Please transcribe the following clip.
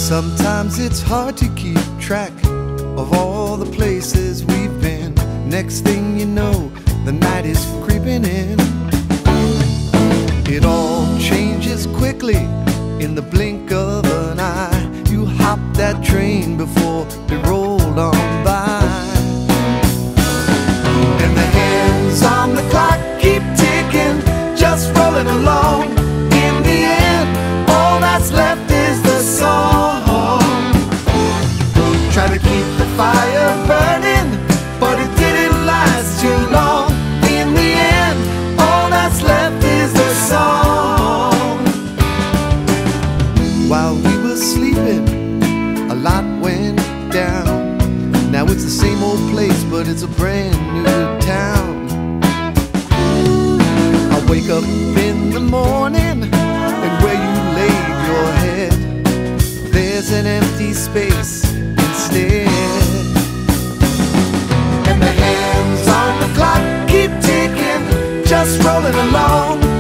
Sometimes it's hard to keep track of all the places we've been. Next thing you know, the night is creeping in. It all changes quickly in the blink of an eye. You hop that train before it rolled on by, and the hands on the clock keep ticking, just rolling along. In the end, all that's left is the song. Try to keep the fire burning, but it didn't last too long. In the end, all that's left is the song. While we were sleeping, a lot went down. Now it's the same old place, but it's a brand new town. I wake up in the morning, and where you laid your head, there's an empty space instead. And the hands on the clock keep ticking, just rolling along.